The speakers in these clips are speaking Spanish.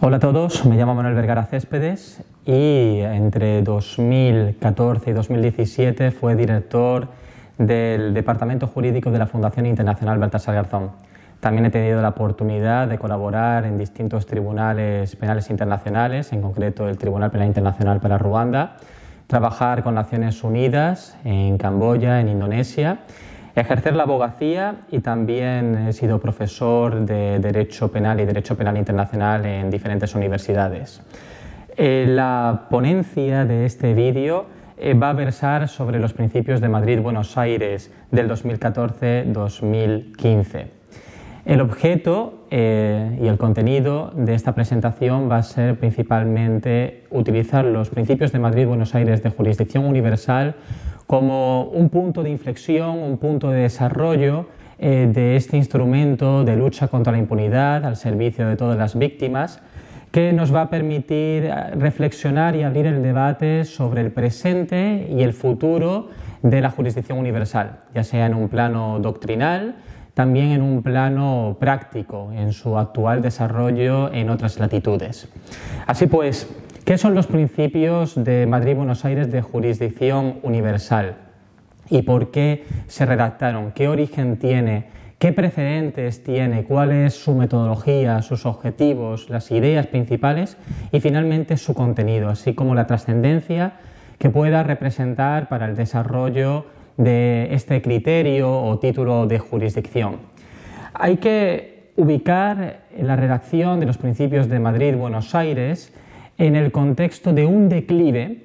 Hola a todos, me llamo Manuel Vergara Céspedes y entre 2014 y 2017 fue director del Departamento Jurídico de la Fundación Internacional Baltasar Garzón. También he tenido la oportunidad de colaborar en distintos tribunales penales internacionales, en concreto el Tribunal Penal Internacional para Ruanda, trabajar con Naciones Unidas en Camboya, en Indonesia, ejercer la abogacía y también he sido profesor de Derecho Penal y Derecho Penal Internacional en diferentes universidades. La ponencia de este vídeo va a versar sobre los principios de Madrid-Buenos Aires del 2014-2015. El objeto y el contenido de esta presentación va a ser principalmente utilizar los principios de Madrid-Buenos Aires de jurisdicción universal como un punto de inflexión, un punto de desarrollo de este instrumento de lucha contra la impunidad al servicio de todas las víctimas, que nos va a permitir reflexionar y abrir el debate sobre el presente y el futuro de la jurisdicción universal, ya sea en un plano doctrinal, también en un plano práctico, en su actual desarrollo en otras latitudes. Así pues, ¿qué son los principios de Madrid-Buenos Aires de jurisdicción universal? ¿Y por qué se redactaron? ¿Qué origen tiene? ¿Qué precedentes tiene? ¿Cuál es su metodología, sus objetivos, las ideas principales y finalmente su contenido, así como la trascendencia que pueda representar para el desarrollo de este criterio o título de jurisdicción? Hay que ubicar la redacción de los principios de Madrid-Buenos Aires en el contexto de un declive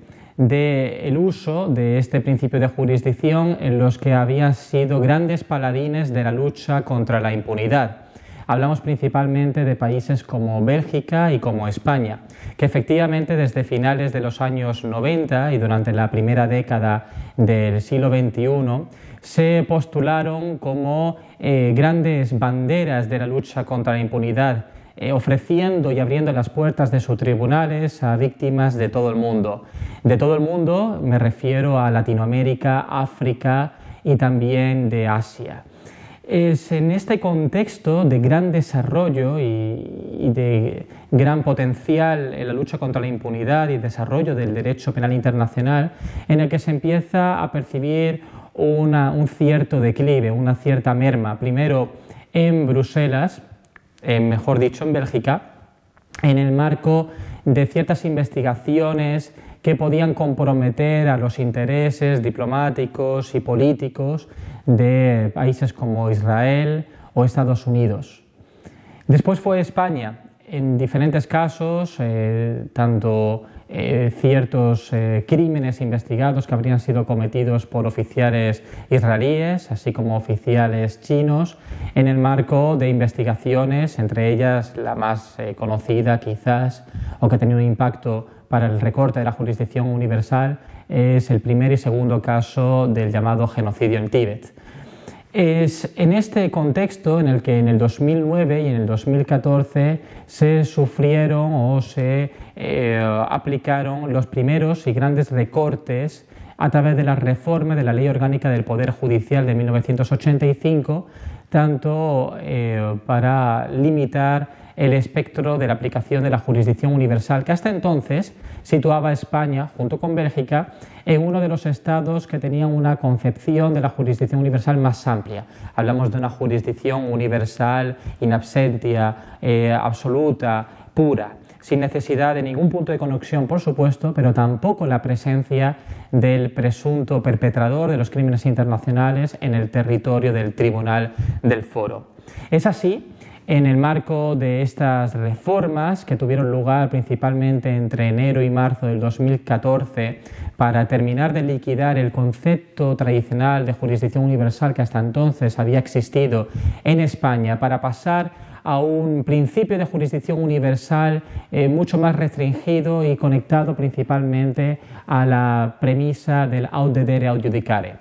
del uso de este principio de jurisdicción en los que habían sido grandes paladines de la lucha contra la impunidad. Hablamos principalmente de países como Bélgica y como España, que efectivamente desde finales de los años 90 y durante la primera década del siglo XXI se postularon como grandes banderas de la lucha contra la impunidad, ofreciendo y abriendo las puertas de sus tribunales a víctimas de todo el mundo. De todo el mundo me refiero a Latinoamérica, África y también de Asia. Es en este contexto de gran desarrollo y de gran potencial en la lucha contra la impunidad y desarrollo del derecho penal internacional en el que se empieza a percibir un cierto declive, una cierta merma, primero en Bruselas, mejor dicho en Bélgica, en el marco de ciertas investigaciones que podían comprometer a los intereses diplomáticos y políticos de países como Israel o Estados Unidos. Después fue España, en diferentes casos, tanto ciertos crímenes investigados que habrían sido cometidos por oficiales israelíes, así como oficiales chinos, en el marco de investigaciones, entre ellas la más conocida quizás, o que ha tenido un impacto para el recorte de la jurisdicción universal, es el primer y segundo caso del llamado genocidio en Tíbet. Es en este contexto en el que en el 2009 y en el 2014 se sufrieron o se aplicaron los primeros y grandes recortes a través de la reforma de la Ley Orgánica del Poder Judicial de 1985, tanto para limitar el espectro de la aplicación de la jurisdicción universal, que hasta entonces situaba a España, junto con Bélgica, en uno de los estados que tenían una concepción de la jurisdicción universal más amplia. Hablamos de una jurisdicción universal, in absentia, absoluta, pura, sin necesidad de ningún punto de conexión, por supuesto, pero tampoco la presencia del presunto perpetrador de los crímenes internacionales en el territorio del Tribunal del Foro. Es así, en el marco de estas reformas que tuvieron lugar principalmente entre enero y marzo del 2014 para terminar de liquidar el concepto tradicional de jurisdicción universal que hasta entonces había existido en España, para pasar a un principio de jurisdicción universal mucho más restringido y conectado principalmente a la premisa del aut dedere aut judicare,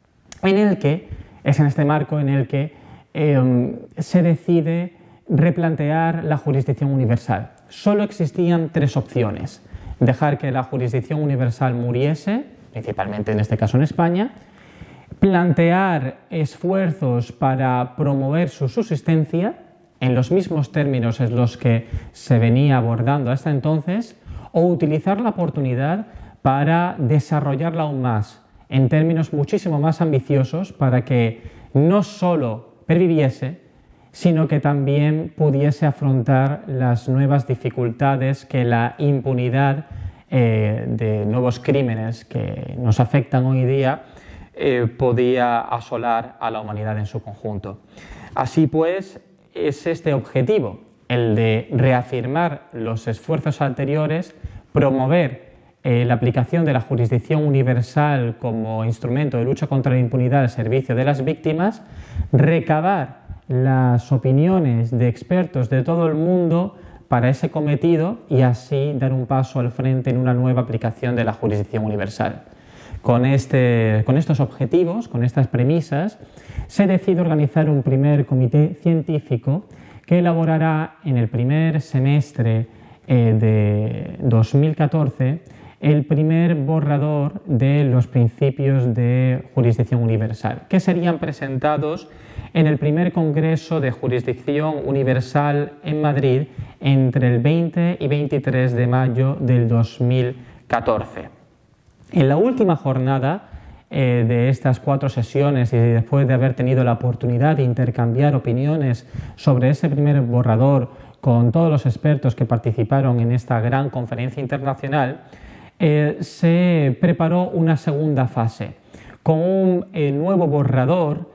es en este marco en el que se decide replantear la jurisdicción universal. Solo existían tres opciones: dejar que la jurisdicción universal muriese, principalmente en este caso en España, plantear esfuerzos para promover su subsistencia, en los mismos términos en los que se venía abordando hasta entonces, o utilizar la oportunidad para desarrollarla aún más en términos muchísimo más ambiciosos para que no solo perviviese, sino que también pudiese afrontar las nuevas dificultades que la impunidad de nuevos crímenes que nos afectan hoy día podía asolar a la humanidad en su conjunto. Así pues, es este objetivo, el de reafirmar los esfuerzos anteriores, promover la aplicación de la jurisdicción universal como instrumento de lucha contra la impunidad al servicio de las víctimas, recabar las opiniones de expertos de todo el mundo para ese cometido y así dar un paso al frente en una nueva aplicación de la jurisdicción universal. Con estos objetivos, con estas premisas, se decide organizar un primer comité científico que elaborará en el primer semestre de 2014 el primer borrador de los principios de jurisdicción universal, que serían presentados en el primer Congreso de Jurisdicción Universal en Madrid entre el 20 y 23 de mayo del 2014. En la última jornada de estas 4 sesiones y después de haber tenido la oportunidad de intercambiar opiniones sobre ese primer borrador con todos los expertos que participaron en esta gran conferencia internacional, se preparó una segunda fase con un nuevo borrador,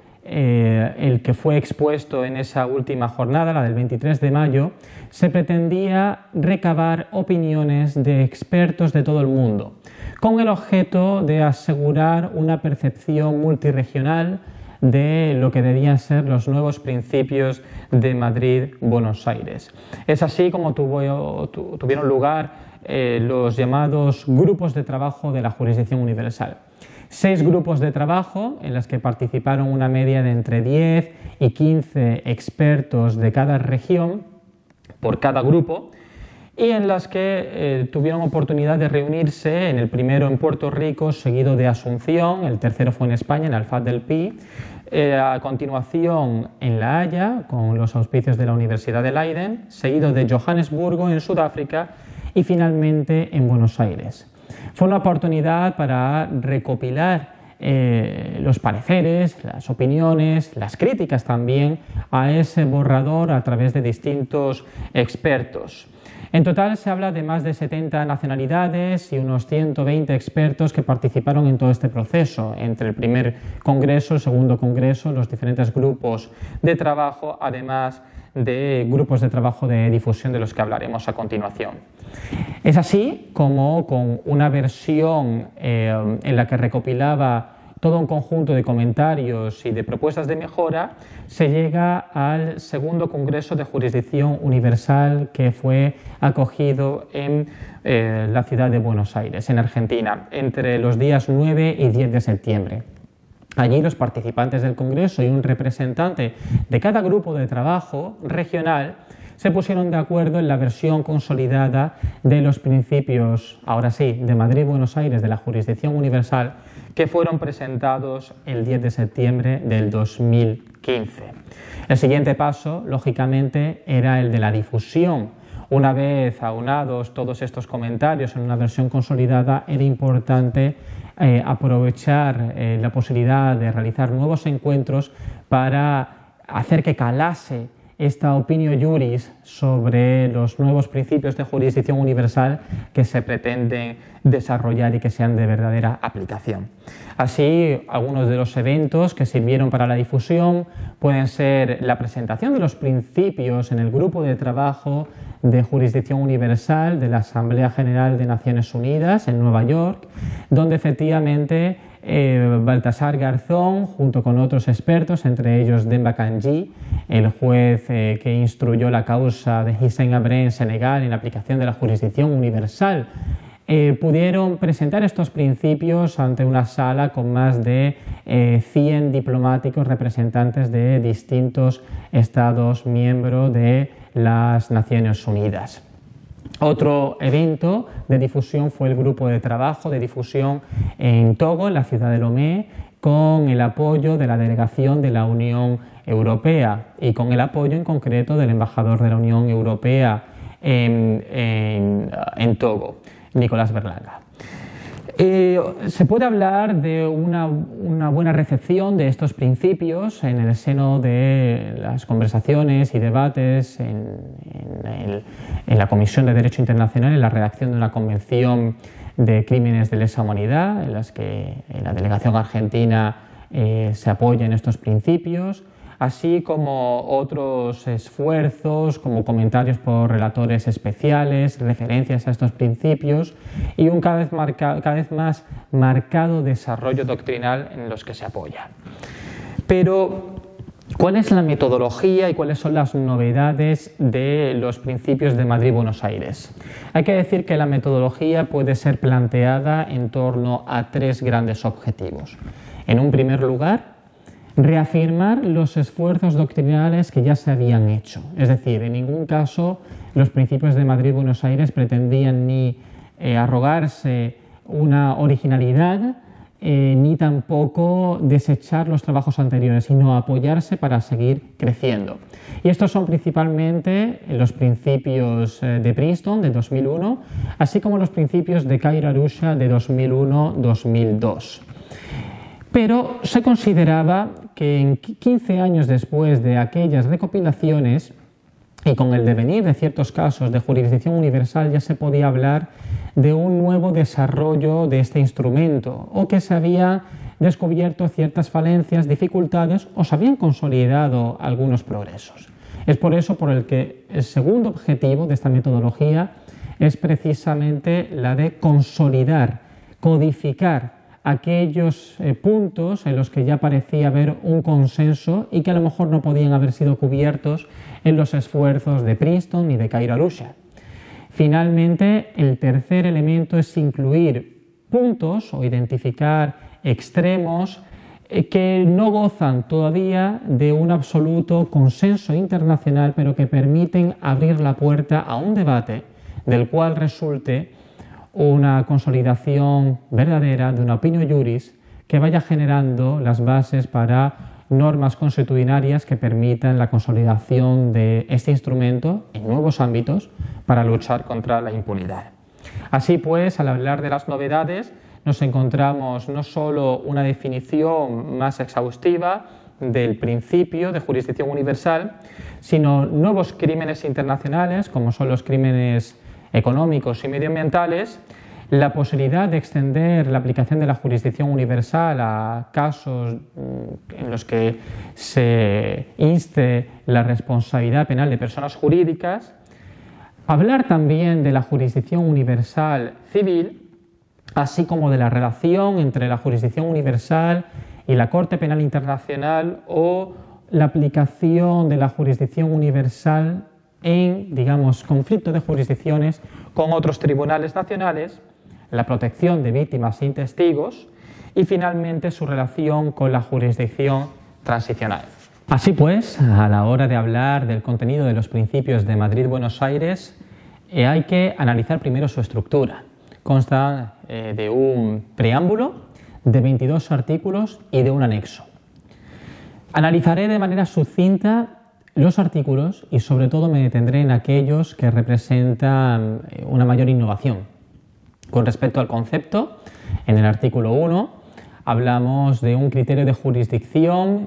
el que fue expuesto en esa última jornada, la del 23 de mayo. Se pretendía recabar opiniones de expertos de todo el mundo, con el objeto de asegurar una percepción multirregional de lo que debían ser los nuevos principios de Madrid-Buenos Aires. Es así como tuvieron lugar los llamados grupos de trabajo de la jurisdicción universal. 6 grupos de trabajo en los que participaron una media de entre 10 y 15 expertos de cada región por cada grupo, y en las que tuvieron oportunidad de reunirse, en el primero en Puerto Rico, seguido de Asunción, el tercero fue en España, en Alfaz del Pi, a continuación en La Haya, con los auspicios de la Universidad de Leiden, seguido de Johannesburgo, en Sudáfrica, y finalmente en Buenos Aires. Fue una oportunidad para recopilar los pareceres, las opiniones, las críticas también a ese borrador a través de distintos expertos. En total se habla de más de 70 nacionalidades y unos 120 expertos que participaron en todo este proceso, entre el primer congreso, el segundo congreso, los diferentes grupos de trabajo, además de grupos de trabajo de difusión de los que hablaremos a continuación. Es así como con una versión en la que recopilaba todo un conjunto de comentarios y de propuestas de mejora, se llega al segundo Congreso de Jurisdicción Universal que fue acogido en la ciudad de Buenos Aires, en Argentina, entre los días 9 y 10 de septiembre. Allí los participantes del Congreso y un representante de cada grupo de trabajo regional se pusieron de acuerdo en la versión consolidada de los principios, ahora sí, de Madrid-Buenos Aires de la Jurisdicción Universal, que fueron presentados el 10 de septiembre del 2015. El siguiente paso, lógicamente, era el de la difusión. Una vez aunados todos estos comentarios en una versión consolidada, era importante aprovechar la posibilidad de realizar nuevos encuentros para hacer que calase esta opinio juris sobre los nuevos principios de jurisdicción universal que se pretenden desarrollar y que sean de verdadera aplicación. Así, algunos de los eventos que sirvieron para la difusión pueden ser la presentación de los principios en el grupo de trabajo de jurisdicción universal de la Asamblea General de Naciones Unidas en Nueva York, donde efectivamente Baltasar Garzón, junto con otros expertos, entre ellos Demba Kandji, el juez que instruyó la causa de Hissène Habré en Senegal en la aplicación de la jurisdicción universal, pudieron presentar estos principios ante una sala con más de 100 diplomáticos representantes de distintos estados miembros de las Naciones Unidas. Otro evento de difusión fue el grupo de trabajo de difusión en Togo, en la ciudad de Lomé, con el apoyo de la delegación de la Unión Europea y con el apoyo en concreto del embajador de la Unión Europea en Togo, Nicolás Berlanga. Se puede hablar de una buena recepción de estos principios en el seno de las conversaciones y debates en la Comisión de Derecho Internacional, en la redacción de una convención de crímenes de lesa humanidad, en las que la delegación argentina se apoya en estos principios, así como otros esfuerzos, como comentarios por relatores especiales, referencias a estos principios y un cada vez más marcado desarrollo doctrinal en los que se apoya. Pero, ¿cuál es la metodología y cuáles son las novedades de los principios de Madrid-Buenos Aires? Hay que decir que la metodología puede ser planteada en torno a tres grandes objetivos. En un primer lugar, reafirmar los esfuerzos doctrinales que ya se habían hecho. Es decir, en ningún caso los principios de Madrid-Buenos Aires pretendían ni arrogarse una originalidad ni tampoco desechar los trabajos anteriores, sino apoyarse para seguir creciendo. Y estos son principalmente los principios de Princeton de 2001, así como los principios de Kaira Arusha de 2001-2002. Pero se consideraba que 15 años después de aquellas recopilaciones y con el devenir de ciertos casos de jurisdicción universal ya se podía hablar de un nuevo desarrollo de este instrumento o que se habían descubierto ciertas falencias, dificultades o se habían consolidado algunos progresos. Es por eso por el que el segundo objetivo de esta metodología es precisamente la de consolidar, codificar aquellos puntos en los que ya parecía haber un consenso y que a lo mejor no podían haber sido cubiertos en los esfuerzos de Princeton y de Kaira Arusha. Finalmente, el tercer elemento es incluir puntos o identificar extremos que no gozan todavía de un absoluto consenso internacional, pero que permiten abrir la puerta a un debate del cual resulte una consolidación verdadera de una opinio juris que vaya generando las bases para normas consuetudinarias que permitan la consolidación de este instrumento en nuevos ámbitos para luchar contra la impunidad. Así pues, al hablar de las novedades, nos encontramos no solo una definición más exhaustiva del principio de jurisdicción universal, sino nuevos crímenes internacionales, como son los crímenes económicos y medioambientales, la posibilidad de extender la aplicación de la jurisdicción universal a casos en los que se inste la responsabilidad penal de personas jurídicas, hablar también de la jurisdicción universal civil, así como de la relación entre la jurisdicción universal y la Corte Penal Internacional o la aplicación de la jurisdicción universal en, digamos, conflicto de jurisdicciones con otros tribunales nacionales, la protección de víctimas sin testigos y finalmente su relación con la jurisdicción transicional. Así pues, a la hora de hablar del contenido de los principios de Madrid-Buenos Aires, hay que analizar primero su estructura. Consta de un preámbulo, de 22 artículos y de un anexo. Analizaré de manera sucinta los artículos y sobre todo me detendré en aquellos que representan una mayor innovación. Con respecto al concepto, en el artículo 1 hablamos de un criterio de jurisdicción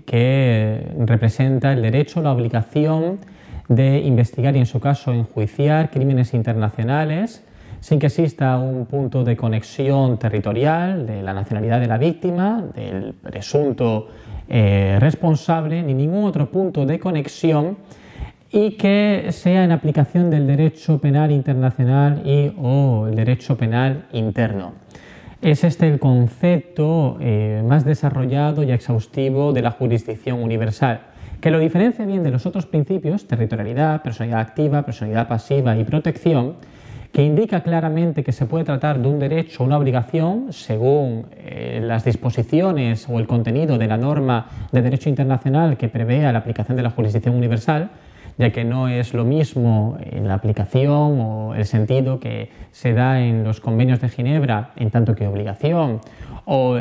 que representa el derecho, la obligación de investigar y en su caso enjuiciar crímenes internacionales sin que exista un punto de conexión territorial de la nacionalidad de la víctima, del presunto responsable, ni ningún otro punto de conexión y que sea en aplicación del derecho penal internacional y o el derecho penal interno. Es este el concepto más desarrollado y exhaustivo de la jurisdicción universal, que lo diferencia bien de los otros principios, territorialidad, personalidad activa, personalidad pasiva y protección, que indica claramente que se puede tratar de un derecho o una obligación según las disposiciones o el contenido de la norma de derecho internacional que prevea la aplicación de la jurisdicción universal, ya que no es lo mismo en la aplicación o el sentido que se da en los convenios de Ginebra en tanto que obligación, o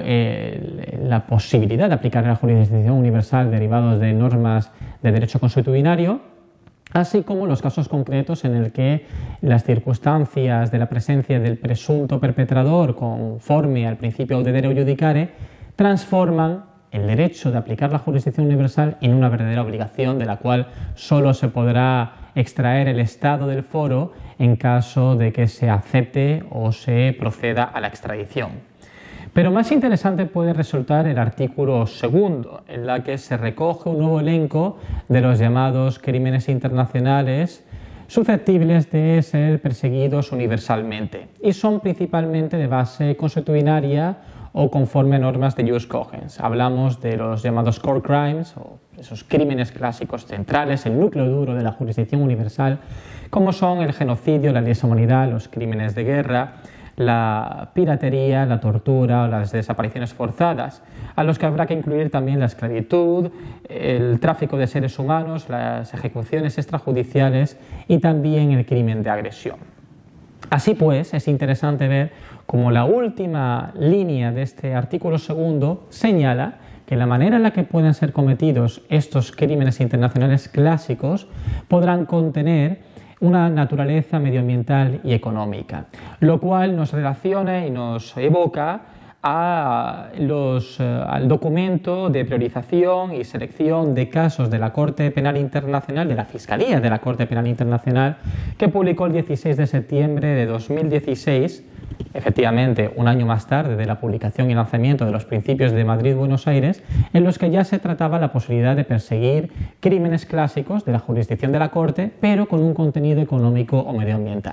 la posibilidad de aplicar la jurisdicción universal derivados de normas de derecho consuetudinario, así como los casos concretos en el que las circunstancias de la presencia del presunto perpetrador conforme al principio de dere iudicare transforman el derecho de aplicar la jurisdicción universal en una verdadera obligación de la cual solo se podrá extraer el estado del foro en caso de que se acepte o se proceda a la extradición. Pero más interesante puede resultar el artículo segundo, en la que se recoge un nuevo elenco de los llamados crímenes internacionales susceptibles de ser perseguidos universalmente y son principalmente de base consuetudinaria o conforme a normas de jus cogens. Hablamos de los llamados core crimes, o esos crímenes clásicos centrales, el núcleo duro de la jurisdicción universal, como son el genocidio, la lesa humanidad, los crímenes de guerra, la piratería, la tortura o las desapariciones forzadas, a los que habrá que incluir también la esclavitud, el tráfico de seres humanos, las ejecuciones extrajudiciales y también el crimen de agresión. Así pues, es interesante ver cómo la última línea de este artículo segundo señala que la manera en la que pueden ser cometidos estos crímenes internacionales clásicos podrán contener una naturaleza medioambiental y económica, lo cual nos relaciona y nos evoca al documento de priorización y selección de casos de la Corte Penal Internacional, de la Fiscalía de la Corte Penal Internacional, que publicó el 16 de septiembre de 2016, efectivamente un año más tarde de la publicación y lanzamiento de los Principios de Madrid-Buenos Aires, en los que ya se trataba la posibilidad de perseguir crímenes clásicos de la jurisdicción de la Corte, pero con un contenido económico o medioambiental.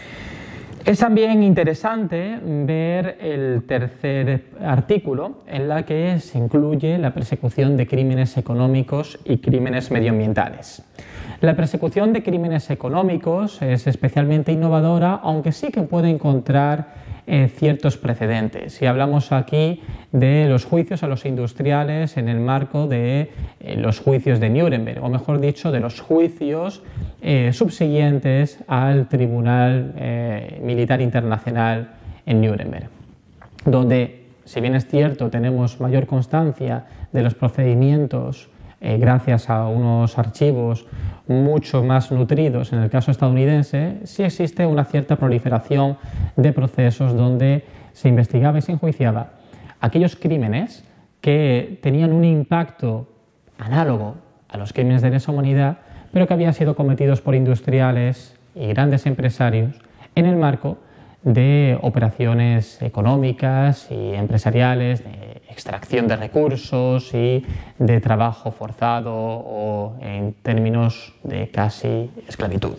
Es también interesante ver el tercer artículo, en la que se incluye la persecución de crímenes económicos y crímenes medioambientales. La persecución de crímenes económicos es especialmente innovadora, aunque sí que puede encontrar ciertos precedentes. Y hablamos aquí de los juicios a los industriales en el marco de los juicios de Nuremberg, o mejor dicho, de los juicios subsiguientes al Tribunal Militar Internacional en Nuremberg, donde, si bien es cierto, tenemos mayor constancia de los procedimientos gracias a unos archivos mucho más nutridos en el caso estadounidense, sí existe una cierta proliferación de procesos donde se investigaba y se enjuiciaba aquellos crímenes que tenían un impacto análogo a los crímenes de lesa humanidad, pero que habían sido cometidos por industriales y grandes empresarios en el marco de operaciones económicas y empresariales, de extracción de recursos y de trabajo forzado o en términos de casi esclavitud.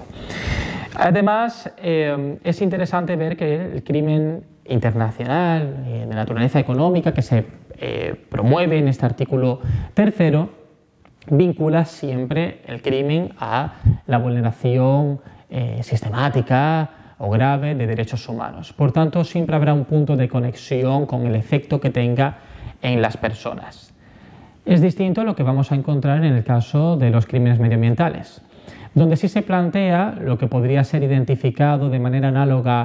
Además, es interesante ver que el crimen internacional de naturaleza económica que se promueve en este artículo tercero vincula siempre el crimen a la vulneración sistemática o grave de derechos humanos. Por tanto, siempre habrá un punto de conexión con el efecto que tenga en las personas. Es distinto a lo que vamos a encontrar en el caso de los crímenes medioambientales, donde sí se plantea lo que podría ser identificado de manera análoga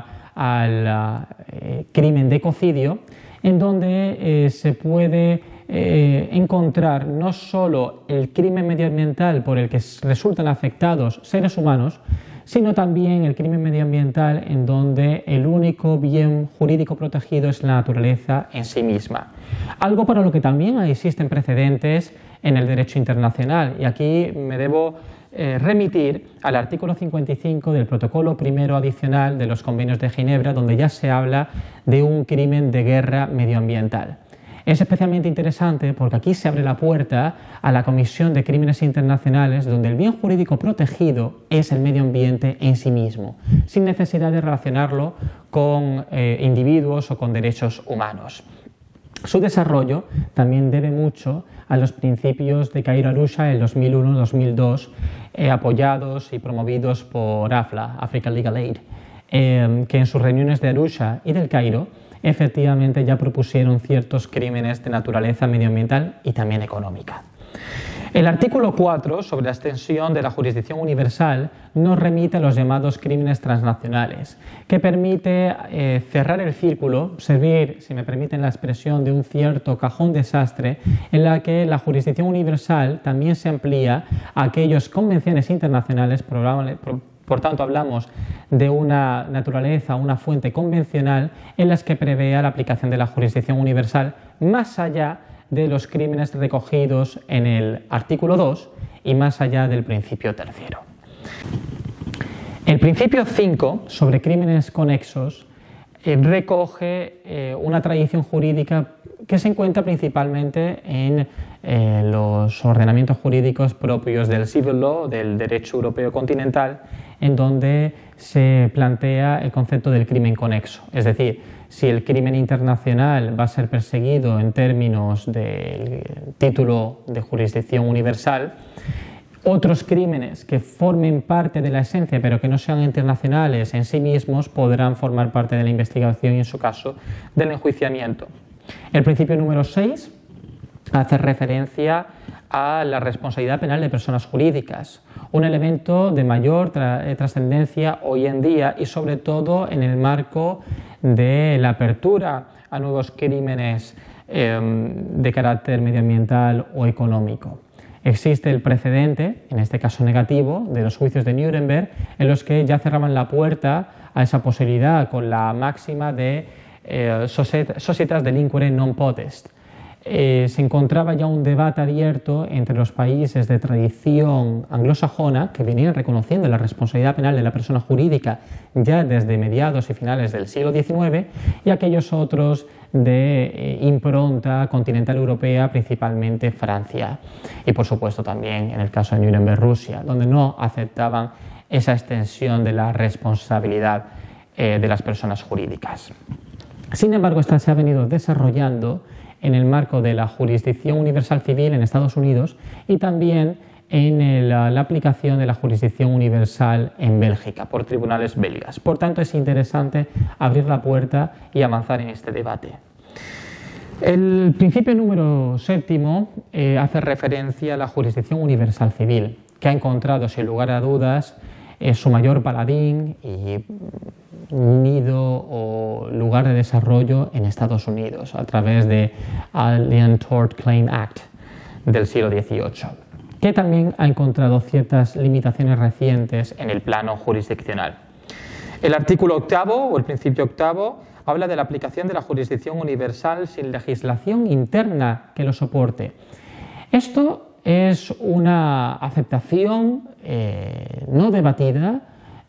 al crimen de ecocidio, en donde se puede encontrar no solo el crimen medioambiental por el que resultan afectados seres humanos, sino también el crimen medioambiental en donde el único bien jurídico protegido es la naturaleza en sí misma. Algo para lo que también existen precedentes en el derecho internacional, y aquí me debo remitir al artículo 55 del protocolo primero adicional de los convenios de Ginebra, donde ya se habla de un crimen de guerra medioambiental. Es especialmente interesante porque aquí se abre la puerta a la Comisión de Crímenes Internacionales, donde el bien jurídico protegido es el medio ambiente en sí mismo, sin necesidad de relacionarlo con individuos o con derechos humanos. Su desarrollo también debe mucho a los principios de Cairo Arusha en 2001-2002, apoyados y promovidos por AFLA, African Legal Aid, que en sus reuniones de Arusha y del Cairo efectivamente ya propusieron ciertos crímenes de naturaleza medioambiental y también económica. El artículo 4 sobre la extensión de la jurisdicción universal nos remite a los llamados crímenes transnacionales, que permite cerrar el círculo, servir, si me permiten la expresión, de un cierto cajón desastre en la que la jurisdicción universal también se amplía a aquellas convenciones internacionales. Por tanto, hablamos de una naturaleza, una fuente convencional en las que prevea la aplicación de la jurisdicción universal más allá de los crímenes recogidos en el artículo 2 y más allá del principio tercero. El principio 5 sobre crímenes conexos recoge una tradición jurídica que se encuentra principalmente en los ordenamientos jurídicos propios del civil law, del derecho europeo continental, en donde se plantea el concepto del crimen conexo. Es decir, si el crimen internacional va a ser perseguido en términos del título de jurisdicción universal, otros crímenes que formen parte de la esencia pero que no sean internacionales en sí mismos podrán formar parte de la investigación y, en su caso, del enjuiciamiento. El principio número 6 hace referencia a la responsabilidad penal de personas jurídicas, un elemento de mayor trascendencia hoy en día y sobre todo en el marco de la apertura a nuevos crímenes de carácter medioambiental o económico. Existe el precedente, en este caso negativo, de los juicios de Nuremberg, en los que ya cerraban la puerta a esa posibilidad con la máxima de societas delinquere non potest. Se encontraba ya un debate abierto entre los países de tradición anglosajona que venían reconociendo la responsabilidad penal de la persona jurídica ya desde mediados y finales del siglo XIX y aquellos otros de impronta continental europea, principalmente Francia y por supuesto también en el caso de Nuremberg, Rusia, donde no aceptaban esa extensión de la responsabilidad de las personas jurídicas. Sin embargo, esta se ha venido desarrollando en el marco de la jurisdicción universal civil en Estados Unidos y también en la aplicación de la jurisdicción universal en Bélgica por tribunales belgas. Por tanto, es interesante abrir la puerta y avanzar en este debate. El principio número 7 hace referencia a la jurisdicción universal civil, que ha encontrado, sin lugar a dudas, su mayor paladín y nido o lugar de desarrollo en Estados Unidos a través de Alien Tort Claim Act del siglo XVIII, que también ha encontrado ciertas limitaciones recientes en el plano jurisdiccional. El artículo 8 o el principio 8 habla de la aplicación de la jurisdicción universal sin legislación interna que lo soporte. Esto es una aceptación no debatida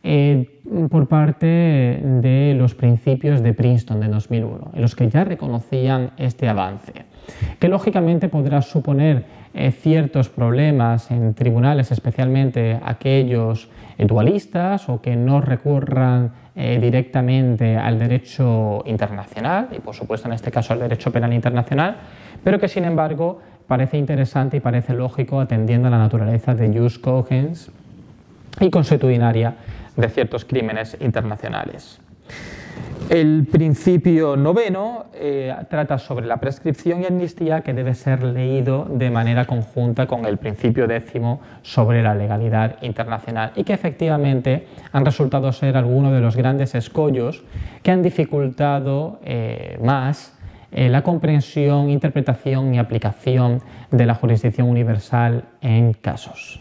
por parte de los principios de Princeton de 2001, en los que ya reconocían este avance, que lógicamente podrá suponer ciertos problemas en tribunales, especialmente aquellos dualistas o que no recurran directamente al derecho internacional y por supuesto en este caso al derecho penal internacional, pero que sin embargo parece interesante y parece lógico atendiendo a la naturaleza de jus cogens y consuetudinaria de ciertos crímenes internacionales. El principio 9 trata sobre la prescripción y amnistía, que debe ser leído de manera conjunta con el principio 10 sobre la legalidad internacional y que efectivamente han resultado ser algunos de los grandes escollos que han dificultado más la comprensión, interpretación y aplicación de la jurisdicción universal en casos.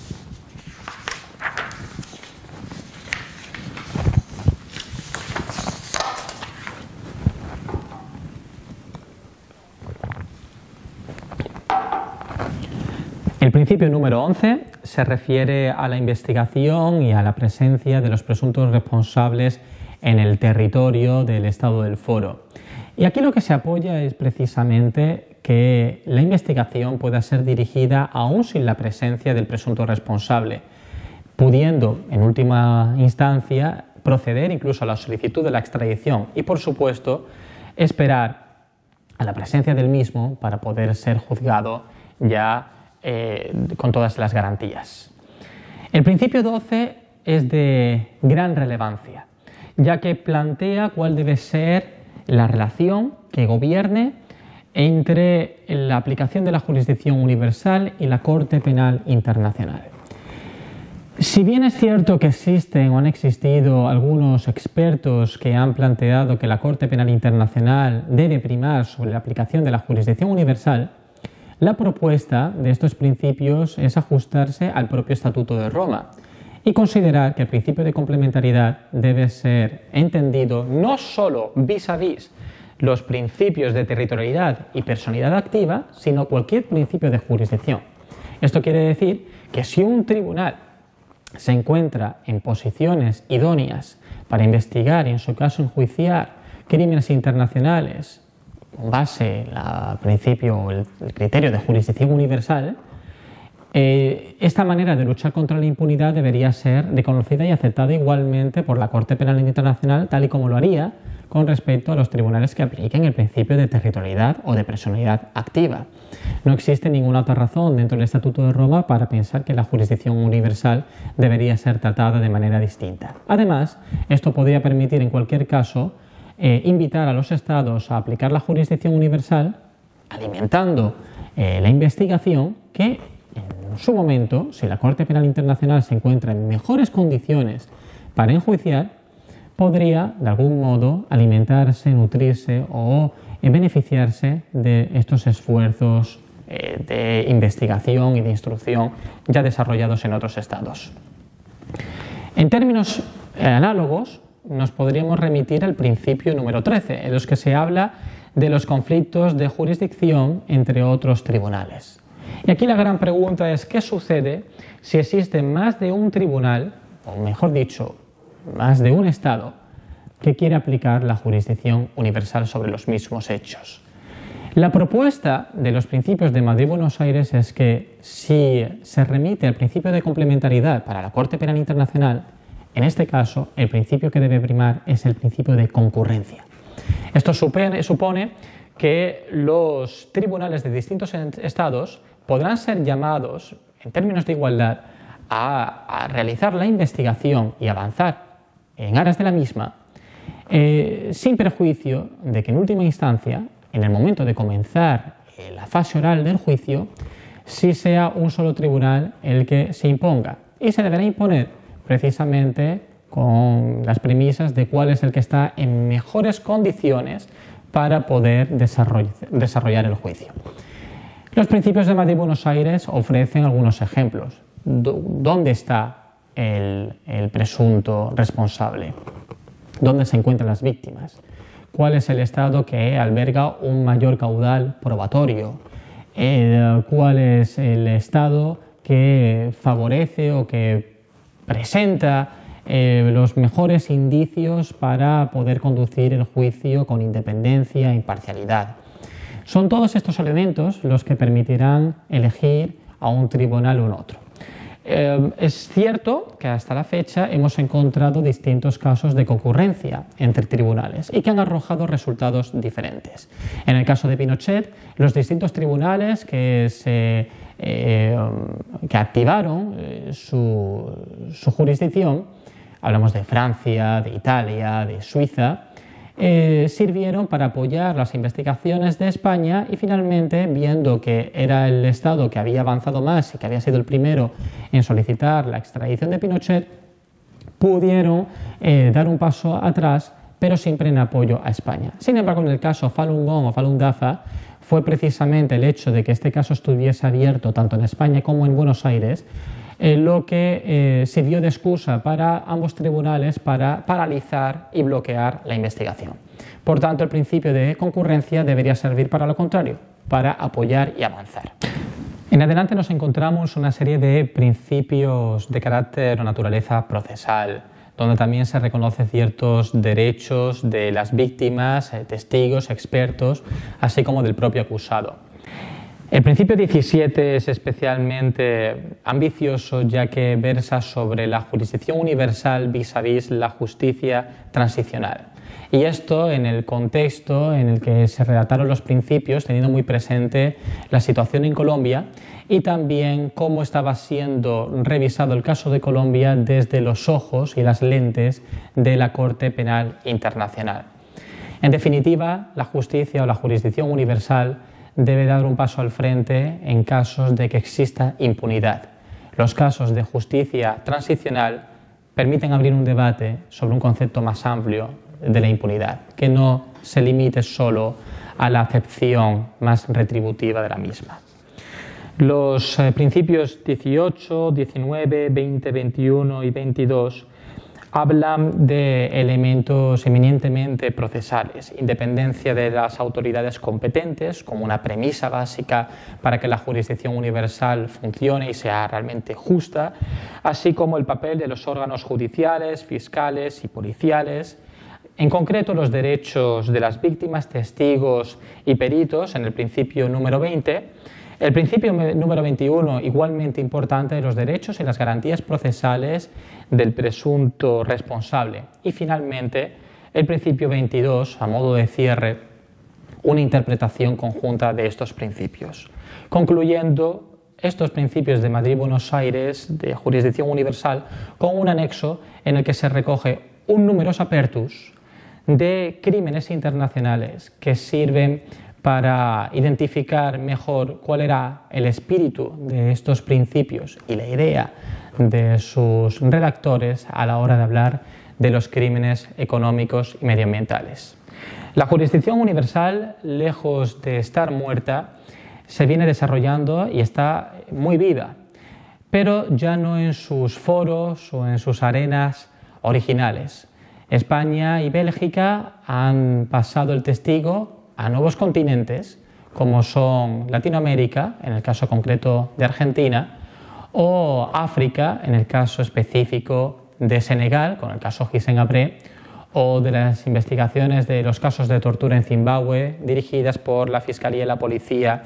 El principio número 11 se refiere a la investigación y a la presencia de los presuntos responsables en el territorio del Estado del Foro. Y aquí lo que se apoya es precisamente que la investigación pueda ser dirigida aún sin la presencia del presunto responsable, pudiendo en última instancia proceder incluso a la solicitud de la extradición y por supuesto esperar a la presencia del mismo para poder ser juzgado ya con todas las garantías. El principio 12 es de gran relevancia, ya que plantea cuál debe ser la relación que gobierne entre la aplicación de la jurisdicción universal y la Corte Penal Internacional. Si bien es cierto que existen o han existido algunos expertos que han planteado que la Corte Penal Internacional debe primar sobre la aplicación de la jurisdicción universal, la propuesta de estos principios es ajustarse al propio Estatuto de Roma y considerar que el principio de complementariedad debe ser entendido no solo vis a vis los principios de territorialidad y personalidad activa, sino cualquier principio de jurisdicción. Esto quiere decir que si un tribunal se encuentra en posiciones idóneas para investigar y en su caso enjuiciar crímenes internacionales con base en el principio o el criterio de jurisdicción universal, esta manera de luchar contra la impunidad debería ser reconocida y aceptada igualmente por la Corte Penal Internacional, tal y como lo haría con respecto a los tribunales que apliquen el principio de territorialidad o de personalidad activa. No existe ninguna otra razón dentro del Estatuto de Roma para pensar que la jurisdicción universal debería ser tratada de manera distinta. Además, esto podría permitir en cualquier caso invitar a los Estados a aplicar la jurisdicción universal, alimentando la investigación que en su momento, si la Corte Penal Internacional se encuentra en mejores condiciones para enjuiciar, podría de algún modo alimentarse, nutrirse o beneficiarse de estos esfuerzos de investigación y de instrucción ya desarrollados en otros estados. En términos análogos, nos podríamos remitir al principio número 13, en los que se habla de los conflictos de jurisdicción entre otros tribunales. Y aquí la gran pregunta es, ¿qué sucede si existe más de un tribunal, o mejor dicho, más de un Estado, que quiere aplicar la jurisdicción universal sobre los mismos hechos? La propuesta de los principios de Madrid-Buenos Aires es que si se remite al principio de complementariedad para la Corte Penal Internacional, en este caso el principio que debe primar es el principio de concurrencia. Esto supone que los tribunales de distintos estados podrán ser llamados, en términos de igualdad, a realizar la investigación y avanzar en aras de la misma, sin perjuicio de que en última instancia, en el momento de comenzar la fase oral del juicio, sí sea un solo tribunal el que se imponga. Y se deberá imponer precisamente con las premisas de cuál es el que está en mejores condiciones para poder desarrollar el juicio. Los principios de Madrid-Buenos Aires ofrecen algunos ejemplos. ¿Dónde está el presunto responsable? ¿Dónde se encuentran las víctimas? ¿Cuál es el estado que alberga un mayor caudal probatorio? ¿Cuál es el estado que favorece o que presenta los mejores indicios para poder conducir el juicio con independencia e imparcialidad? Son todos estos elementos los que permitirán elegir a un tribunal u otro. Es cierto que hasta la fecha hemos encontrado distintos casos de concurrencia entre tribunales y que han arrojado resultados diferentes. En el caso de Pinochet, los distintos tribunales que activaron su jurisdicción, hablamos de Francia, de Italia, de Suiza, sirvieron para apoyar las investigaciones de España y finalmente, viendo que era el Estado que había avanzado más y que había sido el primero en solicitar la extradición de Pinochet, pudieron dar un paso atrás, pero siempre en apoyo a España. Sin embargo, en el caso Falun Gong o Falun Dafa, fue precisamente el hecho de que este caso estuviese abierto tanto en España como en Buenos Aires lo que sirvió de excusa para ambos tribunales para paralizar y bloquear la investigación. Por tanto, el principio de concurrencia debería servir para lo contrario, para apoyar y avanzar. En adelante nos encontramos una serie de principios de carácter o naturaleza procesal, donde también se reconocen ciertos derechos de las víctimas, testigos, expertos, así como del propio acusado. El principio 17 es especialmente ambicioso, ya que versa sobre la jurisdicción universal vis a vis la justicia transicional. Y esto en el contexto en el que se redactaron los principios, teniendo muy presente la situación en Colombia y también cómo estaba siendo revisado el caso de Colombia desde los ojos y las lentes de la Corte Penal Internacional. En definitiva, la justicia o la jurisdicción universal debe dar un paso al frente en casos de que exista impunidad. Los casos de justicia transicional permiten abrir un debate sobre un concepto más amplio de la impunidad, que no se limite solo a la acepción más retributiva de la misma. Los principios 18, 19, 20, 21 y 22 hablan de elementos eminentemente procesales, independencia de las autoridades competentes como una premisa básica para que la jurisdicción universal funcione y sea realmente justa, así como el papel de los órganos judiciales, fiscales y policiales, en concreto los derechos de las víctimas, testigos y peritos en el principio número 20, el principio número 21, igualmente importante, de los derechos y las garantías procesales del presunto responsable. Y finalmente, el principio 22, a modo de cierre, una interpretación conjunta de estos principios. Concluyendo estos principios de Madrid-Buenos Aires de jurisdicción universal con un anexo en el que se recoge un numerus apertus de crímenes internacionales que sirven para identificar mejor cuál era el espíritu de estos principios y la idea de sus redactores a la hora de hablar de los crímenes económicos y medioambientales. La jurisdicción universal, lejos de estar muerta, se viene desarrollando y está muy viva, pero ya no en sus foros o en sus arenas originales. España y Bélgica han pasado el testigo a nuevos continentes, como son Latinoamérica, en el caso concreto de Argentina, o África, en el caso específico de Senegal, con el caso Hissène-Habré, o de las investigaciones de los casos de tortura en Zimbabue, dirigidas por la Fiscalía y la Policía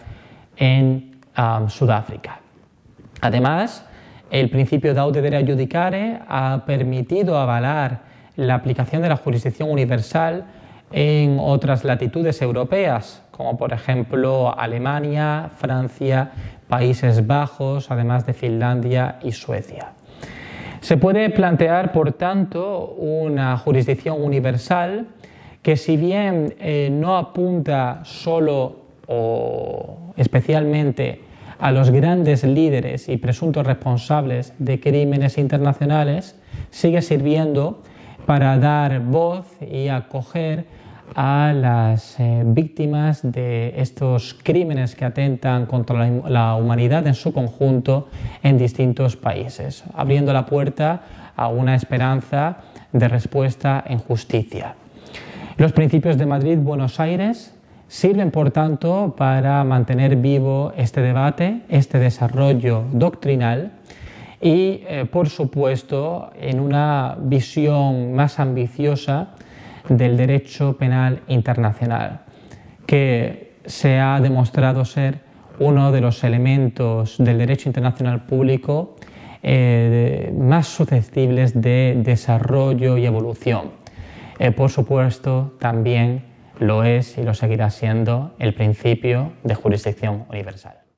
en Sudáfrica. Además, el principio de audedere judicare ha permitido avalar la aplicación de la jurisdicción universal en otras latitudes europeas, como por ejemplo Alemania, Francia, Países Bajos, además de Finlandia y Suecia. Se puede plantear, por tanto, una jurisdicción universal que, si bien no apunta solo o especialmente a los grandes líderes y presuntos responsables de crímenes internacionales, sigue sirviendo para dar voz y acoger a las víctimas de estos crímenes que atentan contra la humanidad en su conjunto en distintos países, abriendo la puerta a una esperanza de respuesta en justicia. Los principios de Madrid-Buenos Aires sirven, por tanto, para mantener vivo este debate, este desarrollo doctrinal y, por supuesto, en una visión más ambiciosa del derecho penal internacional, que se ha demostrado ser uno de los elementos del derecho internacional público más susceptibles de desarrollo y evolución. Por supuesto, también lo es y lo seguirá siendo el principio de jurisdicción universal.